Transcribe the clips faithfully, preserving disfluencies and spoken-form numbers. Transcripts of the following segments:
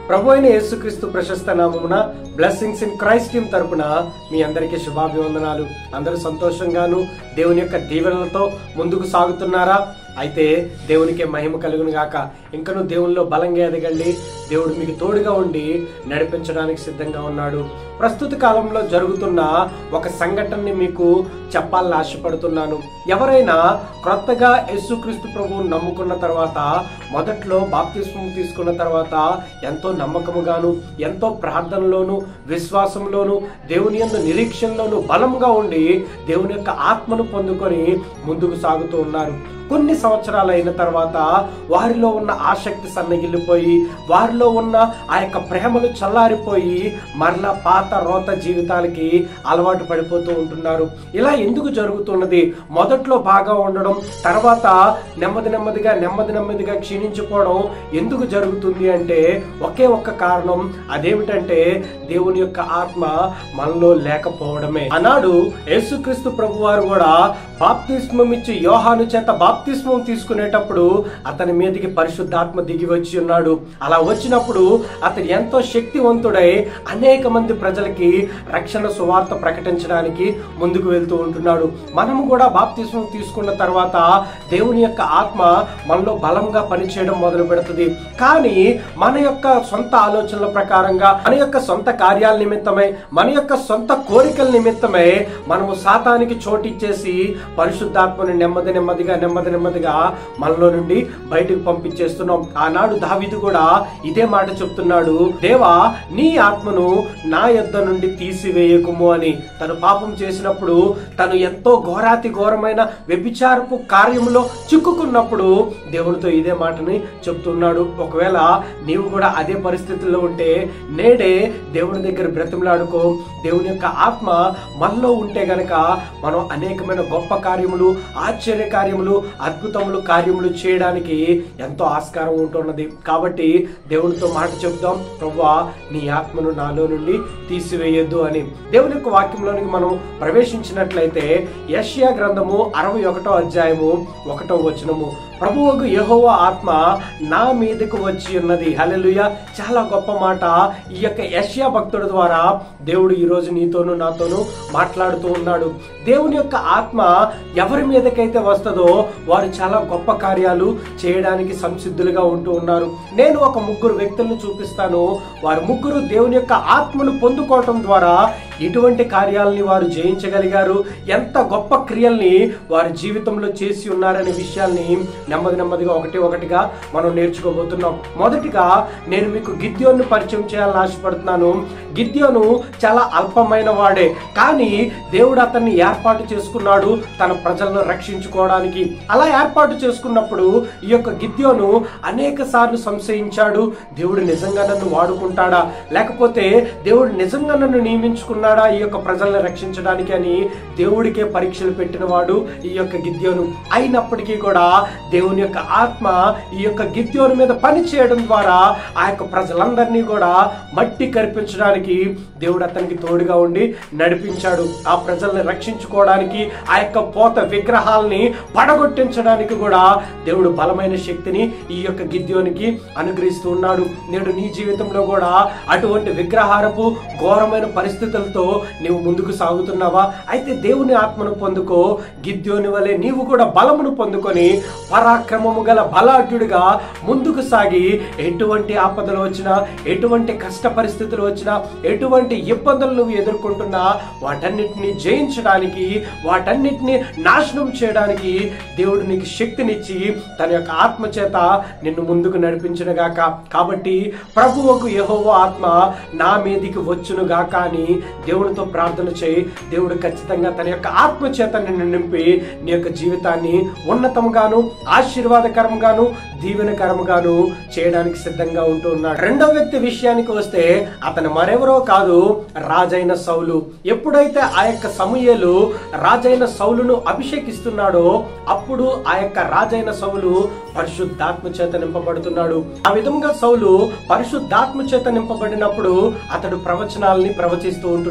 ప్రభు అయిన యేసుక్రీస్తు ప్రశస్త నామమున బ్లెస్సింగ్స్ ఇన్ క్రైస్ట్ టీమ్ తరపున మీ అందరికీ శుభాభివందనాలు. అందరూ సంతోషంగాను దేవుని యొక్క దీవెనలతో ముందుకు సాగుతున్నారా? అయితే దేవునికే మహిమ కలుగును గాక. ఇంకను దేవునిలో బలంగా ఎదగండి. దేవుడు మీకు తోడుగా ఉండి నడిపించడానికి సిద్ధంగా ఉన్నాడు. ప్రస్తుత కాలంలో జరుగుతున్న ఒక సంఘటనని మీకు చెప్పాలని ఆశపడుతున్నాను. ఎవరైనా క్రొత్తగా యేసుక్రీస్తు ప్రభువును నమ్ముకున్న తర్వాత, మొదట్లో బాప్తిస్మం తీసుకున్న తర్వాత ఎంతో నమ్మకముగాను, ఎంతో ప్రార్థనలోను, విశ్వాసంలోను, దేవుని యందు నిరీక్షణలోను బలంగా ఉండి దేవుని యొక్క ఆత్మను పొందుకొని ముందుకు సాగుతూ ఉన్నారు. కొన్ని సంవత్సరాలు అయిన తర్వాత వారిలో ఉన్న ఆసక్తి సన్నగిల్లిపోయి, వారిలో ఉన్న ఆ యొక్క ప్రేమలు చల్లారిపోయి మరలా పాత రోత జీవితాలకి అలవాటు పడిపోతూ ఉంటున్నారు. ఇలా ఎందుకు జరుగుతున్నది? మొదట్లో బాగా ఉండడం, తర్వాత నెమ్మది నెమ్మదిగా నెమ్మది నెమ్మదిగా క్షీణించిపోవడం ఎందుకు జరుగుతుంది అంటే ఒకే ఒక్క కారణం. అదేమిటంటే దేవుని యొక్క ఆత్మ మనలో లేకపోవడమే. ఆనాడు యేసుక్రీస్తు ప్రభు వారు కూడా బాప్తిస్మం ఇచ్చి యోహాను చేత బాప్తిస్మం తీసుకునేటప్పుడు అతని మీదకి పరిశుద్ధాత్మ దిగి వచ్చి ఉన్నాడు. అలా వచ్చినప్పుడు అతను ఎంతో శక్తివంతుడై అనేక మంది ప్రజలకి రక్షణ సువార్త ప్రకటించడానికి ముందుకు వెళ్తూ ఉంటున్నాడు. మనము కూడా బాప్తిస్మం తీసుకున్న తర్వాత దేవుని యొక్క ఆత్మ మనలో బలంగా పనిచేయడం మొదలు పెడుతుంది. కానీ మన యొక్క సొంత ఆలోచనల ప్రకారంగా, మన యొక్క సొంత కార్యాల నిమిత్తమై, మన యొక్క సొంత కోరికల నిమిత్తమై మనము సాతానికి చోటిచ్చేసి పరిశుద్ధాత్మని నెమ్మది నెమ్మదిగా నెమ్మది నెమ్మదిగా మనలో నుండి బయటకు పంపించేస్తున్నాం. ఆనాడు దావీదు కూడా ఇదే మాట చెప్తున్నాడు, దేవా నీ ఆత్మను నా యొద్ద నుండి తీసివేయకుము అని. తను పాపం చేసినప్పుడు, తను ఎంతో ఘోరాతి ఘోరమైన వ్యభిచారపు కార్యములో చిక్కుకున్నప్పుడు దేవునితో ఇదే మాటని చెప్తున్నాడు. ఒకవేళ నీవు కూడా అదే పరిస్థితుల్లో ఉంటే నేడే దేవుని దగ్గర బ్రతిమలాడుకో. దేవుని యొక్క ఆత్మ మనలో ఉంటే గనక మనం అనేకమైన గొప్ప కార్యములు, ఆశ్చర్య కార్యములు, అద్భుతములు కార్యములు చేయడానికి ఎంతో ఆస్కారం ఉంటున్నది. కాబట్టి దేవునితో మాట చెప్దాం, ప్రభువా నీ ఆత్మను నాలో నుండి తీసివేయొద్దు అని. దేవుని యొక్క వాక్యంలోనికి మనం ప్రవేశించినట్లయితే యెషయా గ్రంథము అరవై ఒకటో అధ్యాయము ఒకటో వచనము, ప్రభువుకు యెహోవా ఆత్మ నా మీదకు వచ్చి ఉన్నది. హల్లెలూయా. చాలా గొప్ప మాట. ఈ యొక్క యెషయా భక్తుడి ద్వారా దేవుడు ఈ రోజు నీతోనూ నాతోనూ మాట్లాడుతూ ఉన్నాడు. దేవుని యొక్క ఆత్మ ఎవరి మీదకైతే వస్తుందో వారు చాలా గొప్ప కార్యాలు చేయడానికి సంసిద్ధులుగా ఉంటూ ఉన్నారు. నేను ఒక ముగ్గురు వ్యక్తులను చూపిస్తాను. వారు ముగ్గురు దేవుని యొక్క ఆత్మను పొందుకోవటం ద్వారా ఎటువంటి కార్యాలని వారు జయించగలిగారు, ఎంత గొప్ప క్రియల్ని వారి జీవితంలో చేసి ఉన్నారనే విషయాల్ని నెమ్మది నెమ్మదిగా ఒకటి ఒకటిగా మనం నేర్చుకోబోతున్నాం. మొదటిగా నేను మీకు గిద్యోను పరిచయం చేయాలని ఆశపడుతున్నాను. గిద్యోను చాలా అల్పమైన వాడే, కానీ దేవుడు అతన్ని ఏర్పాటు చేసుకున్నాడు తన ప్రజలను రక్షించుకోవడానికి. అలా ఏర్పాటు చేసుకున్నప్పుడు ఈ యొక్క గిద్యోను అనేక సార్లు సంశయించాడు, దేవుడు నిజంగా నన్ను వాడుకుంటాడా, లేకపోతే దేవుడు నిజంగా నన్ను నియమించుకున్నాడా ఈ యొక్క ప్రజలను రక్షించడానికి అని దేవుడికే పరీక్షలు పెట్టిన వాడు ఈ యొక్క గిద్యోను. అయినప్పటికీ కూడా దేవుని యొక్క ఆత్మ ఈ యొక్క గిద్యోను మీద పని చేయడం ద్వారా ఆ యొక్క ప్రజలందరినీ కూడా మట్టి కరిపించడానికి దేవుడు అతనికి తోడుగా ఉండి నడిపించాడు. ఆ ప్రజల్ని రక్షించుకోవడానికి, ఆ యొక్క పోత విగ్రహాలని పడగొట్టించడానికి కూడా దేవుడు బలమైన శక్తిని ఈ యొక్క గిద్యోనికి అనుగ్రహిస్తూ ఉన్నాడు. నేడు నీ జీవితంలో కూడా అటువంటి విగ్రహారపు ఘోరమైన పరిస్థితులతో నీవు ముందుకు సాగుతున్నావా? అయితే దేవుని ఆత్మను పొందుకో. గిద్యోని వలె నీవు కూడా బలమును పొందుకొని పరాక్రమము గల బలాఢ్యుడిగా ముందుకు సాగి ఎటువంటి ఆపదలు వచ్చినా, ఎటువంటి కష్ట పరిస్థితులు వచ్చినా, ఎటువంటి ఇబ్బందులు నువ్వు ఎదుర్కొంటున్నా వాటన్నిటిని జయించడానికి, వాటన్నిటిని నాశనం చేయడానికి దేవుడు నీకు శక్తినిచ్చి తన యొక్క ఆత్మ చేత నిన్ను ముందుకు నడిపించునుగాక. కాబట్టి ప్రభువుకు యెహోవా ఆత్మ నా మీదికి వచ్చునుగాక అని దేవునితో ప్రార్థన చేయి. దేవుడు ఖచ్చితంగా తన యొక్క ఆత్మ చేత నిన్ను నింపి నీ యొక్క జీవితాన్ని ఉన్నతంగాను, ఆశీర్వాదకరంగాను, దీవెనకరంగాను చేయడానికి సిద్ధంగా ఉంటూ ఉన్నాడు. రెండో వ్యక్తి విషయానికి వస్తే అతను మరెవరో కాదు, రాజైన సౌలు. ఎప్పుడైతే ఆ యొక్క సమూయేలు రాజైన సౌలును అభిషేకిస్తున్నాడో అప్పుడు ఆ యొక్క రాజైన సౌలు పరిశుద్ధాత్మ చేత నింపబడుతున్నాడు. ఆ విధంగా సౌలు పరిశుద్ధాత్మ చేత నింపబడినప్పుడు అతడు ప్రవచనాలని ప్రవచిస్తూ ఉంటున్నాడు.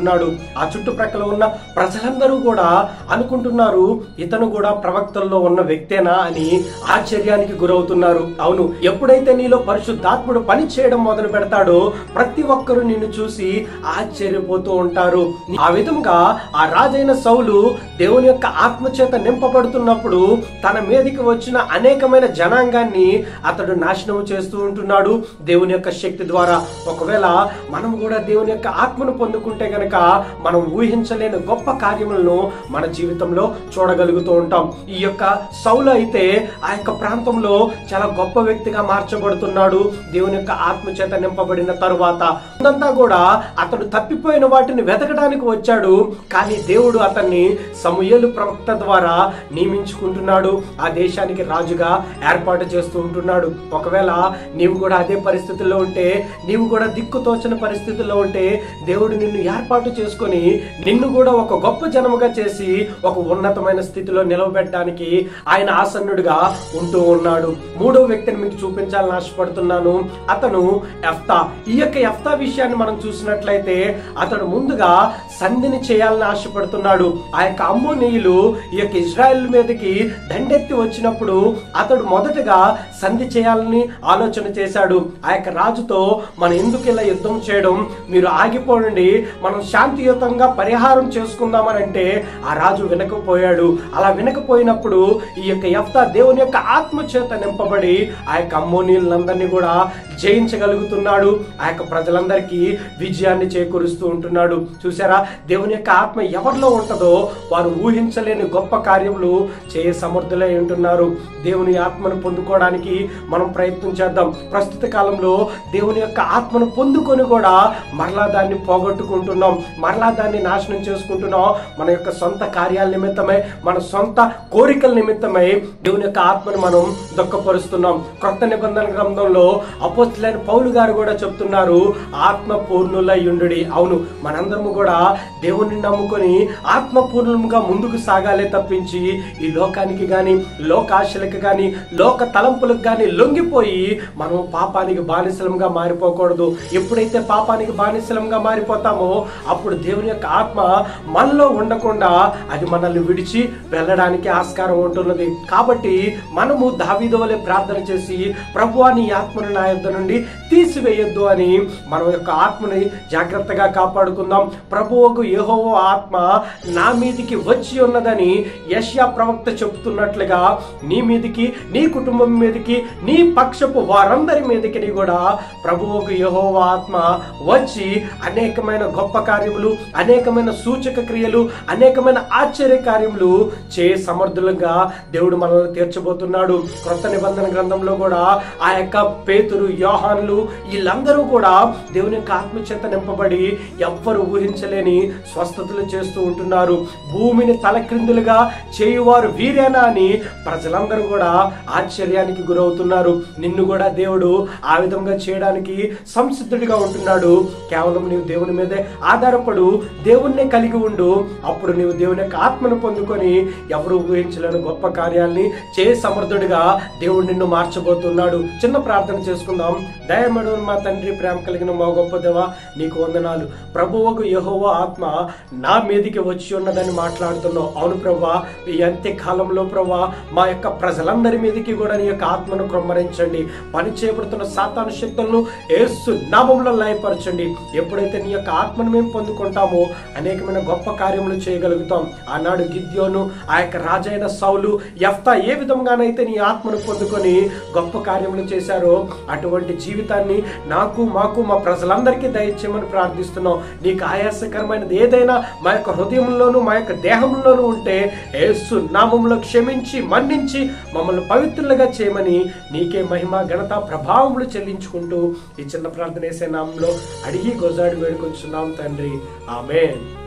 ఉంటున్నాడు. ఆ చుట్టుప్రక్కల ఉన్న ప్రజలందరూ కూడా అనుకుంటున్నారు ఇతను కూడా ప్రవక్తల్లో ఉన్న వ్యక్తేనా అని ఆశ్చర్యానికి గురవుతున్నారు. అవును, ఎప్పుడైతే నీలో పరిశుద్ధాత్ముడు పని చేయడం మొదలు పెడతాడో ప్రతి ఒక్కరూ నిన్ను చూసి ఆశ్చర్యపోతూ ఉంటారు. ఆ విధంగా ఆ రాజైన సౌలు దేవుని యొక్క ఆత్మచేత నింపబడుతున్నప్పుడు తన మీదకి వచ్చిన అనేకమైన జనాంగాన్ని అతడు నాశనం చేస్తూ ఉంటున్నాడు దేవుని యొక్క శక్తి ద్వారా. ఒకవేళ మనం కూడా దేవుని యొక్క ఆత్మను పొందుకుంటే గనక మనం ఊహించలేని గొప్ప కార్యములను మన జీవితంలో చూడగలుగుతూ ఉంటాం. ఈ యొక్క సౌలు అయితే ఆ యొక్క ప్రాంతంలో చాలా గొప్ప వ్యక్తిగా మార్చబడుతున్నాడు దేవుని యొక్క ఆత్మచేత నింపబడిన తరువాత. అంతా కూడా అతడు తప్పిపోయిన వాటిని వెతకడానికి వచ్చాడు, కానీ దేవుడు అతన్ని సమూయేలు ప్రవక్త ద్వారా నియమించుకుంటున్నాడు, ఆ దేశానికి రాజుగా ఏర్పాటు చేస్తూ ఉంటున్నాడు. ఒకవేళ నీవు కూడా అదే పరిస్థితుల్లో ఉంటే, నీవు కూడా దిక్కుతోచని పరిస్థితుల్లో ఉంటే దేవుడు నిన్ను ఏర్పాటు చేసుకొని నిన్ను కూడా ఒక గొప్ప జనముగా చేసి ఒక ఉన్నతమైన స్థితిలో నిలవబెట్టడానికి ఆయన ఆసన్నుడిగా ఉంటూ ఉన్నాడు. మూడో వ్యక్తిని మీకు చూపించాలని ఆశపడుతున్నాను. అతను యెఫ్తా. ఈ యొక్క యెఫ్తా విషయాన్ని మనం చూసినట్లయితే అతడు ముందుగా సంధిని చేయాలని ఆశపడుతున్నాడు. ఆ యొక్క అమ్మోనీయులు ఈ యొక్క ఇజ్రాయెల్ మీదకి దండెత్తి వచ్చినప్పుడు అతడు మొదటగా సంధి చేయాలని ఆలోచన చేశాడు. ఆ యొక్క రాజుతో మనం ఎందుకు ఇలా యుద్ధం చేయడం, మీరు ఆగిపోండి, మనం శాంతియుతంగా పరిహారం చేసుకుందామని అంటే ఆ రాజు వినకపోయాడు. అలా వినకపోయినప్పుడు ఈ యొక్క యెఫ్తా దేవుని యొక్క ఆత్మ చేత నింపబడి ఆ యొక్క అమ్మోనీయులందరినీ కూడా జయించగలుగుతున్నాడు. ఆ యొక్క ప్రజలందరికీ విజయాన్ని చేకూరుస్తూ ఉంటున్నాడు. చూసారా, దేవుని యొక్క ఆత్మ ఎవరిలో ఉంటుందో వారు ఊహించలేని గొప్ప కార్యములు చేయ సమర్థులై ఉంటున్నారు. దేవుని ఆత్మను పొందుకోవడానికి మనం ప్రయత్నం చేద్దాం. ప్రస్తుత కాలంలో దేవుని యొక్క ఆత్మను పొందుకొని కూడా మరలా దాన్ని పోగొట్టుకుంటున్నాం, మరలా దాన్ని నాశనం చేసుకుంటున్నాం. మన యొక్క సొంత కార్యాల నిమిత్తమై, మన సొంత కోరికల నిమిత్తమై దేవుని యొక్క ఆత్మను మనం దుఃఖపరుస్తున్నాం. క్రొత్త నిబంధన గ్రంథంలో అపోస్తలుడైన పౌలు గారు కూడా చెప్తున్నారు, ఆత్మ పూర్ణులై ఉండుడి. అవును, మనందరము కూడా దేవుని నమ్ముకొని ఆత్మ పూర్ణంగా ముందుకు సాగాలే తప్పించి ఈ లోకానికి గాని, లోకాశలకు గాని, లోక తలంపులకు గాని లొంగిపోయి మనం పాపానికి బానిసలంగా మారిపోకూడదు. ఎప్పుడైతే పాపానికి బానిసలంగా మారిపోతామో అప్పుడు దేవుని యొక్క ఆత్మ మనలో ఉండకుండా అది మనల్ని విడిచి వెళ్ళడానికి ఆస్కారం ఉంటున్నది. కాబట్టి మనము దావీదు వలె ప్రార్థన చేసి, ప్రభువా నీ ఆత్మను నా యొద్ద నుండి తీసివేయొద్దు అని మన యొక్క ఆత్మని జాగ్రత్తగా కాపాడుకుందాం. ప్రభువుకు యెహోవా ఆత్మ నా మీదికి వచ్చి ఉన్నదని యెషయా ప్రవక్త చెప్తున్నట్లుగా నీ మీదికి, నీ కుటుంబం మీదికి, నీ పక్షపు వారందరి మీదికి కూడా ప్రభువుకు యెహోవా ఆత్మ వచ్చి అనేకమైన గొప్ప కార్యములు, అనేకమైన సూచక క్రియలు, అనేకమైన ఆశ్చర్య కార్యములు చే సమర్థులుగా దేవుడు మనల్ని తీర్చబోతున్నాడు. క్రొత్త నిబంధన గ్రంథంలో కూడా ఆ యొక్క పేతురు, యోహానులు వీళ్ళందరూ కూడా దేవుని యొక్క ఆత్మచేత నింపబడి ఎవ్వరు ఊహించలేని స్వస్థతలు చేస్తూ ఉంటున్నారు. భూమిని తలక్రిందులుగా చేయువారు వీరేనా అని ప్రజలందరూ కూడా ఆశ్చర్యానికి గురవుతున్నారు. నిన్ను కూడా దేవుడు ఆ విధంగా చేయడానికి సంసిద్ధుడిగా ఉంటున్నాడు. కేవలం నీవు దేవుని మీదే ఆధారపడు, దేవుణ్ణి కలిగి ఉండు. అప్పుడు నీవు దేవుని యొక్క ఆత్మను పొందుకొని ఎవరు ఊహించలేని గొప్ప కార్యాల్ని చే సమర్థుడిగా దేవుడు నిన్ను మార్చబోతున్నాడు. చిన్న ప్రార్థన చేసుకుందాం. దయమడు మా తండ్రి, ప్రేమ కలిగిన మా గొప్ప దేవా, నీకు వందనాలు. ప్రభువుకు యెహోవా ఆత్మ నా మీదికి వచ్చి ఉన్నదని మాట్లాడుతున్నావు. అవును ప్రభువా, ఈ అంత్య కాలంలో ప్రభువా మా యొక్క ప్రజలందరి మీదకి కూడా నీ యొక్క ఆత్మను క్రొమ్మరించండి. పని చేయబడుతున్న సాతాను శక్తులను యేసు నామములో లయపరచండి. ఎప్పుడైతే నీ యొక్క ఆత్మను మేము పొందుకుంటామో అనేకమైన గొప్ప కార్యములు చేయగలుగుతాం. ఆనాడు గిద్యోను, ఆ యొక్క రాజైన సౌలు, యెఫ్తా ఏ విధంగానైతే నీ ఆత్మను పొందుకొని గొప్ప కార్యములు చేశారో అటువంటి జీవితాన్ని నాకు, మాకు, మా ప్రజలందరికీ దయచేయమని ప్రార్థిస్తున్నాం. నీకు ఆయాసకరమైనది ఏదైనా మా యొక్క హృదయంలోనూ మా యొక్క దేహంలోనూ ఉంటే యేసు నామములో క్షమించి మన్నించి మమ్మల్ని పవిత్రులుగా చేయమని నీకే మహిమ, ఘనత, ప్రభావములు చెల్లించుకుంటూ ఈ చిన్న ప్రార్థన యేసు నామములో అడిగి గొజాడి వేడుకొంచున్నాం తండ్రి. ఆమేన్.